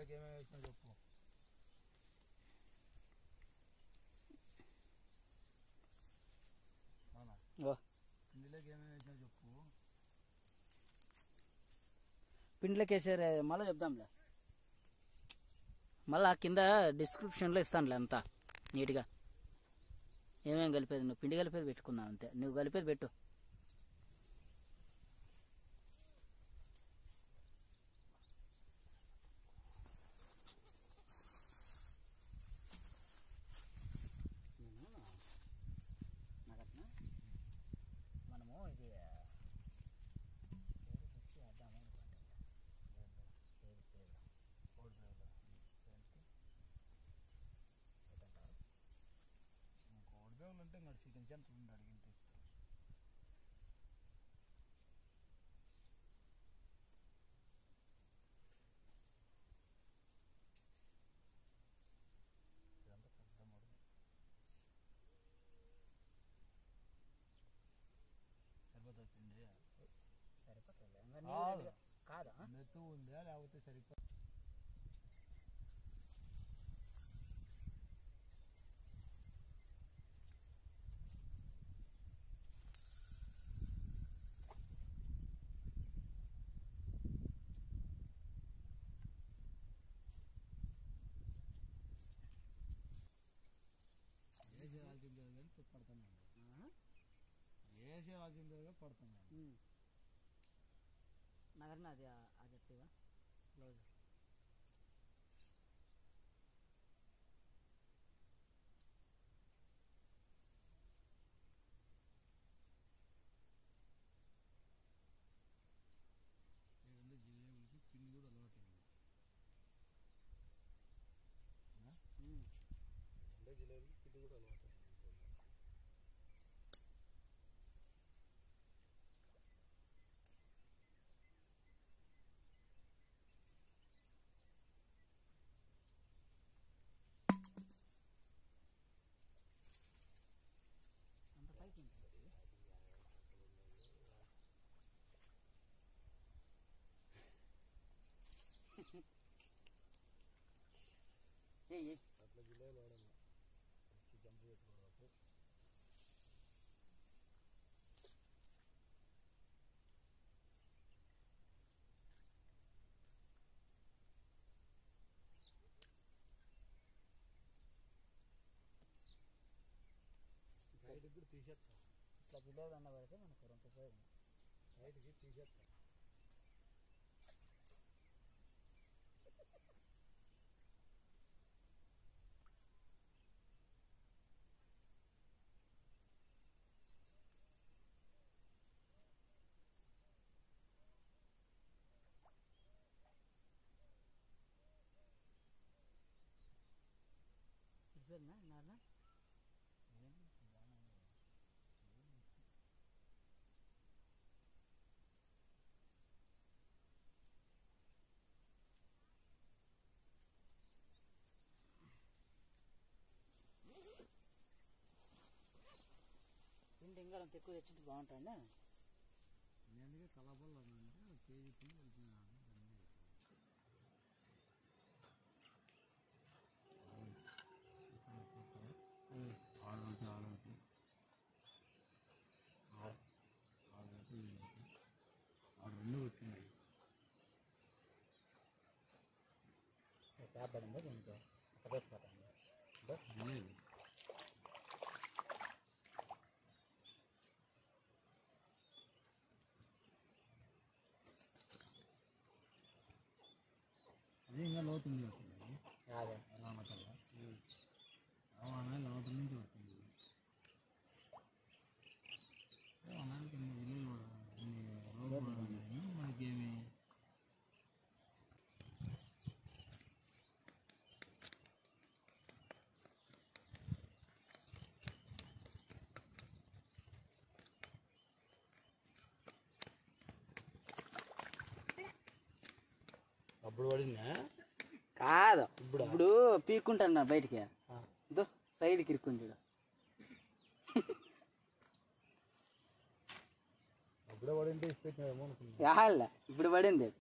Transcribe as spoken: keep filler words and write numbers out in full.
పిండిలోకి ఏమేమి వేసినా చెప్పు. పిండిలోకి ఏమేమి వేసినా చెప్పు. పిండిలోకి వేసారు మళ్ళీ చెప్దాంలే. మళ్ళీ కింద డిస్క్రిప్షన్లో ఇస్తానులే అంతా నీట్గా ఏమేమి కలిపేది. నువ్వు పిండి కలిపేది పెట్టుకున్నావు అంతే. నువ్వు కలిపేది పెట్టు. మనము ఇది కోడిదేవులు అంటే ఇంకా చికెన్ సెంటర్ ఉంది అడిగింటే ఇదంతా పెద్ద మడుగు. సరిపోతుంది పిండి సరిపోతుంది కాదా? మెత్తు ఉందా లేకపోతే సరిపో. వేసేయాల్సిందే కానీ పడుతున్నాను. వేసేయాల్సిందే పడుతున్నాను. నగరన అది అది వస్తుందా బ్లౌజ్? లేదంటే జిలేబులకి పిండి కూడా అలవాటు అయింది. అంటే జిలేబులకి పిండి కూడా అలవాటు అయింది. అంత పైకి ఏ అట్లా జిలేబులు వాడాలి. జంప్ పెట్టుకోవాలి. సైడ్కి కూడా తీసేస్తాం. ఇట్లా జిలేబీ అన్న పడితే మనకు రెండు ఉపయోగం. సైడ్కి తీసేస్తాం. ఇదేనా నాన్న పిండి ఇంకా అంత ఎక్కువ తెచ్చింటే బాగుంటాయండి. అందుకే కలపలు అంటే కేజీ పిండి వెళ్తున్నాను. ఆరోజు ఆరోజు ఆరోజు ఆ రెండు వచ్చినాయి. క్యాబ్ పడిందా దీనికి అక్కడేసిపోతాను. అది ఇంకా లోతుంది వస్తుంది. అదే రామతల్లా రామాయణ లోతు నుంచి వస్తుంది. అనానికి విలువలు మనకేమి అప్పుడు పడిందా కాదు. ఇప్పుడు ఇప్పుడు పీక్కుంటాను బయటికి సైడ్కి ఇరుక్కుంది. అప్పుడే పడింటే ఇష్టం ఇప్పుడు పడింది.